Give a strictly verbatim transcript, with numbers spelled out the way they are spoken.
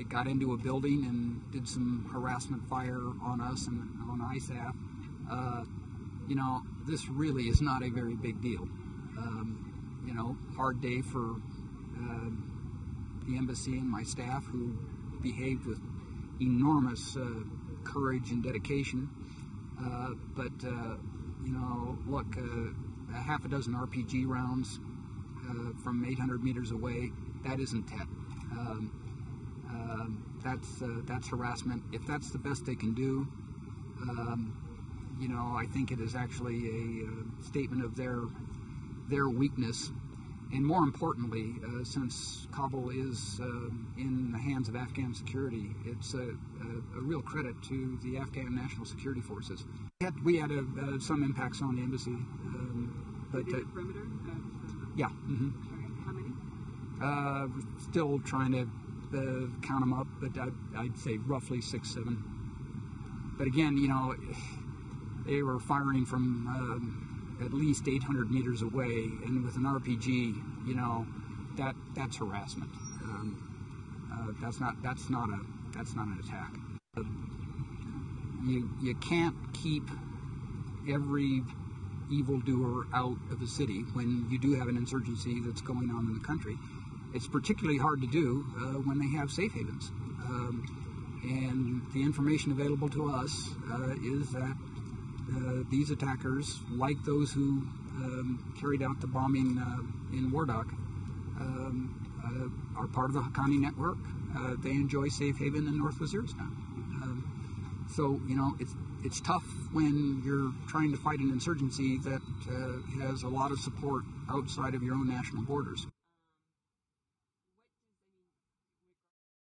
got into a building and did some harassment fire on us and on I S A F. Uh, you know, this really is not a very big deal. Um, you know, hard day for uh, the embassy and my staff, who behaved with enormous uh, courage and dedication. Uh, but, uh, you know, look, uh, a half a dozen R P G rounds uh, from eight hundred meters away, that isn't Tet. Um, um, that's, uh, that's harassment. If that's the best they can do, um, you know, I think it is actually a uh, statement of their, their weakness. And more importantly, uh, since Kabul is uh, in the hands of Afghan security, it's a, a, a real credit to the Afghan National Security Forces. We had, we had a, uh, some impacts on the embassy. Um, but uh, perimeter? Uh, yeah. Mm-hmm. How many? Uh, still trying to uh, count them up, but I'd, I'd say roughly six, seven. But again, you know, they were firing from um, at least eight hundred meters away, and with an R P G, you know, that that's harassment. Um, uh, that's not that's not a that's not an attack. Uh, you you can't keep every evildoer out of the city when you do have an insurgency that's going on in the country. It's particularly hard to do uh, when they have safe havens. Um, and the information available to us uh, is that Uh, these attackers, like those who um, carried out the bombing uh, in Wardak, um, uh, are part of the Haqqani network. Uh, they enjoy safe haven in North Waziristan. Um, so, you know, it's it's tough when you're trying to fight an insurgency that uh, has a lot of support outside of your own national borders.